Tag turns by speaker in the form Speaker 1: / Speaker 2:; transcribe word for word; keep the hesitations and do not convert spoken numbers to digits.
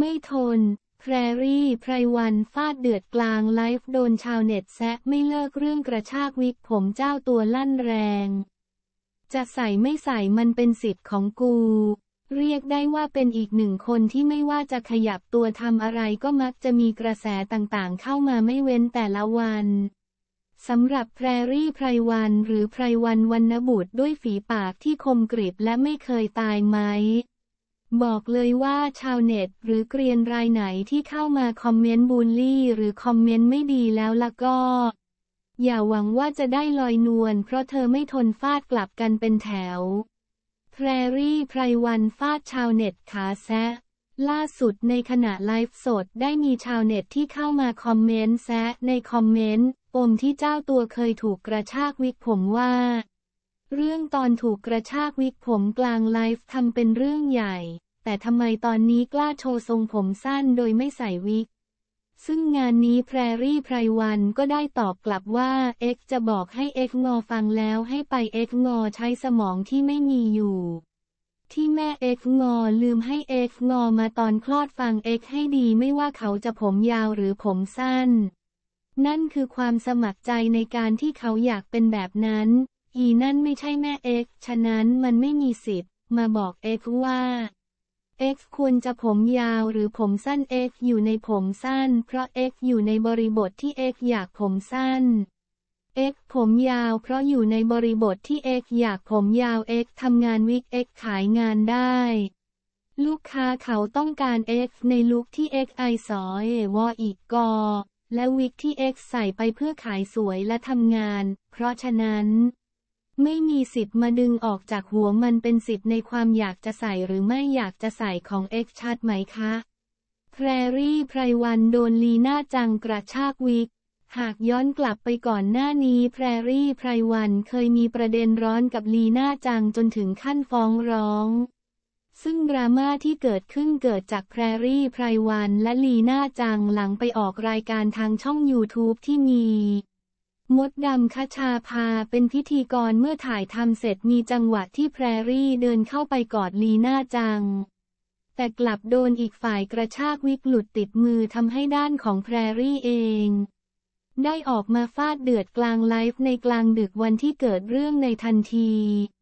Speaker 1: ไม่ทนแพรรี่ไพรวันฟาดเดือดกลางไลฟ์โดนชาวเน็ตแซะไม่เลิกเรื่องกระชากวิกผมเจ้าตัวลั่นแรงจะใส่ไม่ใส่มันเป็นสิทธิ์ของกูเรียกได้ว่าเป็นอีกหนึ่งคนที่ไม่ว่าจะขยับตัวทำอะไรก็มักจะมีกระแสต่างๆเข้ามาไม่เว้นแต่ละวันสำหรับแพรรี่ไพรวันหรือไพรวันวรรณบุตรด้วยฝีปากที่คมกริบและไม่เคยตายไหมบอกเลยว่าชาวเน็ตหรือเกรียนรายไหนที่เข้ามาคอมเมนต์บูลลี่หรือคอมเมนต์ไม่ดีแล้วล่ะก็อย่าหวังว่าจะได้ลอยนวลเพราะเธอไม่ทนฟาดกลับกันเป็นแถวแพรรี่ไพรวันฟาดชาวเน็ตขาแซะล่าสุดในขณะไลฟ์สดได้มีชาวเน็ตที่เข้ามาคอมเมนต์แซะในคอมเมนต์ปมที่เจ้าตัวเคยถูกกระชากวิกผมว่าเรื่องตอนถูกกระชากวิกผมกลางไลฟ์ทำเป็นเรื่องใหญ่แต่ทำไมตอนนี้กล้าโชว์ทรงผมสั้นโดยไม่ใส่วิกซึ่งงานนี้แพรรี่ไพรวันก็ได้ตอบกลับว่าเอ็กจะบอกให้เอ็กงอฟังแล้วให้ไปเอ็กงอใช้สมองที่ไม่มีอยู่ที่แม่เอ็กงอลืมให้เอ็กงอมาตอนคลอดฟังเอ็กให้ดีไม่ว่าเขาจะผมยาวหรือผมสั้นนั่นคือความสมัครใจในการที่เขาอยากเป็นแบบนั้นอีนั่นไม่ใช่แม่เอ็กฉะนั้นมันไม่มีสิทธิ์มาบอกเอ็กว่าเอ็กควรจะผมยาวหรือผมสั้นเอ็กอยู่ในผมสั้นเพราะเอ็กอยู่ในบริบทที่เอ็กอยากผมสั้นเอ็กผมยาวเพราะอยู่ในบริบทที่เอ็กอยากผมยาวเอ็กทำงานวิกเอ็กขายงานได้ลูกค้าเขาต้องการเอ็กในลุคที่เอ็กไอสอเอวออีกกอและวิกที่เอ็กใส่ไปเพื่อขายสวยและทำงานเพราะฉะนั้นไม่มีสิทธิ์มาดึงออกจากหัวมันเป็นสิทธิ์ในความอยากจะใส่หรือไม่อยากจะใส่ของเอ็กชัดไหมคะแพรรี่ไพรวันโดนลีน่าจังกระชากวิกหากย้อนกลับไปก่อนหน้านี้แพรรี่ไพรวันเคยมีประเด็นร้อนกับลีน่าจังจนถึงขั้นฟ้องร้องซึ่งดราม่าที่เกิดขึ้นเกิดจากแพรรี่ไพรวันและลีน่าจังหลังไปออกรายการทางช่อง ยูทูบ ที่มีมดดำคชาภาเป็นพิธีกรเมื่อถ่ายทำเสร็จมีจังหวะที่แพรรี่เดินเข้าไปกอดลีน่าจังแต่กลับโดนอีกฝ่ายกระชากวิกหลุดติดมือทำให้ด้านของแพรรี่เองได้ออกมาฟาดเดือดกลางไลฟ์ในกลางดึกวันที่เกิดเรื่องในทันที